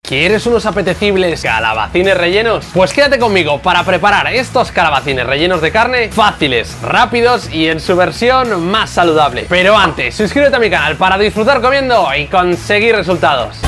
¿Quieres unos apetecibles calabacines rellenos? Pues quédate conmigo para preparar estos calabacines rellenos de carne fáciles, rápidos y en su versión más saludable. Pero antes, suscríbete a mi canal para disfrutar comiendo y conseguir resultados.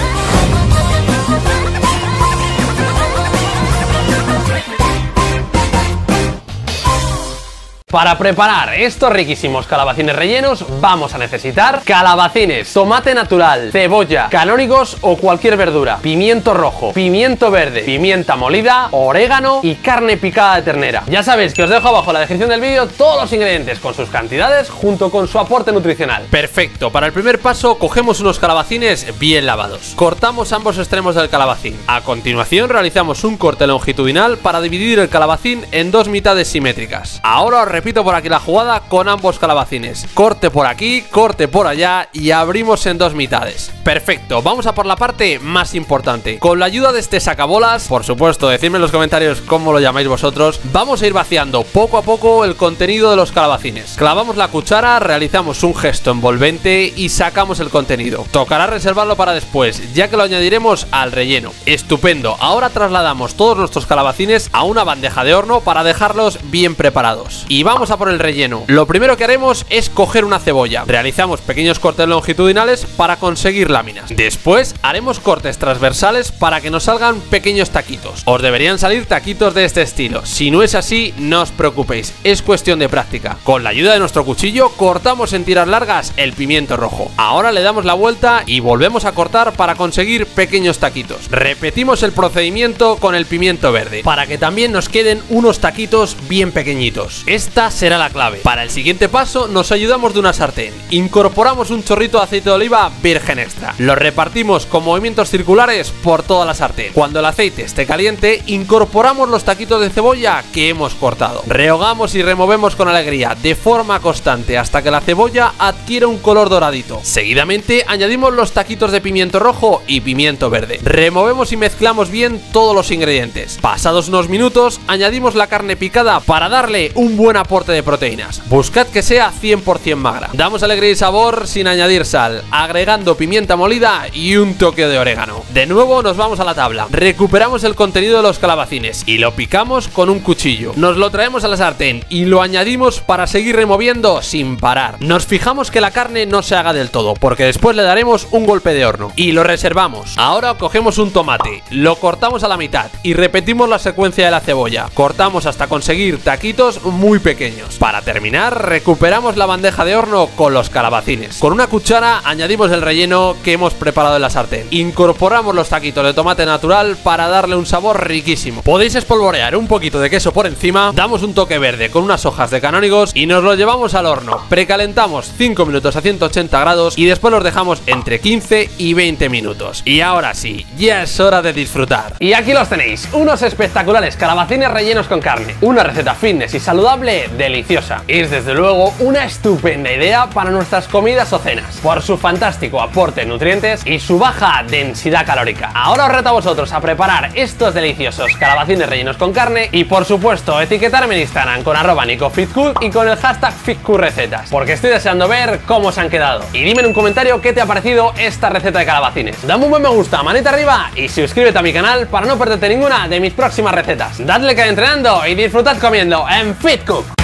Para preparar estos riquísimos calabacines rellenos vamos a necesitar calabacines, tomate natural, cebolla, canónigos o cualquier verdura, pimiento rojo, pimiento verde, pimienta molida, orégano y carne picada de ternera. Ya sabéis que os dejo abajo en la descripción del vídeo todos los ingredientes con sus cantidades junto con su aporte nutricional. Perfecto, para el primer paso cogemos unos calabacines bien lavados. Cortamos ambos extremos del calabacín. A continuación realizamos un corte longitudinal para dividir el calabacín en dos mitades simétricas. Ahora os repito por aquí la jugada con ambos calabacines. Corte por aquí, corte por allá y abrimos en dos mitades. Perfecto, vamos a por la parte más importante. Con la ayuda de este sacabolas, por supuesto, decidme en los comentarios cómo lo llamáis vosotros, vamos a ir vaciando poco a poco el contenido de los calabacines. Clavamos la cuchara, realizamos un gesto envolvente y sacamos el contenido. Tocará reservarlo para después, ya que lo añadiremos al relleno. Estupendo, ahora trasladamos todos nuestros calabacines a una bandeja de horno para dejarlos bien preparados. Y vamos a por el relleno. Lo primero que haremos es coger una cebolla. Realizamos pequeños cortes longitudinales para conseguir láminas. Después haremos cortes transversales para que nos salgan pequeños taquitos. Os deberían salir taquitos de este estilo. Si no es así, no os preocupéis, es cuestión de práctica. Con la ayuda de nuestro cuchillo cortamos en tiras largas el pimiento rojo. Ahora le damos la vuelta y volvemos a cortar para conseguir pequeños taquitos. Repetimos el procedimiento con el pimiento verde para que también nos queden unos taquitos bien pequeñitos. Esta será la clave. Para el siguiente paso nos ayudamos de una sartén. Incorporamos un chorrito de aceite de oliva virgen extra. Lo repartimos con movimientos circulares por toda la sartén. Cuando el aceite esté caliente, incorporamos los taquitos de cebolla que hemos cortado. Rehogamos y removemos con alegría de forma constante hasta que la cebolla adquiera un color doradito. Seguidamente añadimos los taquitos de pimiento rojo y pimiento verde. Removemos y mezclamos bien todos los ingredientes. Pasados unos minutos, añadimos la carne picada para darle un buen aporte de proteínas. Buscad que sea 100% magra. Damos alegría y sabor sin añadir sal, agregando pimienta molida y un toque de orégano. De nuevo nos vamos a la tabla. Recuperamos el contenido de los calabacines y lo picamos con un cuchillo. Nos lo traemos a la sartén y lo añadimos para seguir removiendo sin parar. Nos fijamos que la carne no se haga del todo, porque después le daremos un golpe de horno y lo reservamos. Ahora cogemos un tomate, lo cortamos a la mitad y repetimos la secuencia de la cebolla. Cortamos hasta conseguir taquitos muy pequeños. Para terminar, recuperamos la bandeja de horno con los calabacines. Con una cuchara añadimos el relleno que hemos preparado en la sartén. Incorporamos los taquitos de tomate natural para darle un sabor riquísimo. Podéis espolvorear un poquito de queso por encima, damos un toque verde con unas hojas de canónigos y nos lo llevamos al horno. Precalentamos 5 minutos a 180 grados y después los dejamos entre 15 y 20 minutos. Y ahora sí, ya es hora de disfrutar. Y aquí los tenéis, unos espectaculares calabacines rellenos con carne. Una receta fitness y saludable deliciosa. Es desde luego una estupenda idea para nuestras comidas o cenas, por su fantástico aporte de nutrientes y su baja densidad calórica. Ahora os reto a vosotros a preparar estos deliciosos calabacines rellenos con carne y por supuesto etiquetarme en Instagram con @NicoFitCook y con el hashtag FitCookRecetas, porque estoy deseando ver cómo se han quedado. Y dime en un comentario qué te ha parecido esta receta de calabacines. Dame un buen me gusta, manita arriba y suscríbete a mi canal para no perderte ninguna de mis próximas recetas. Dadle que entrenando y disfrutad comiendo en FitCook.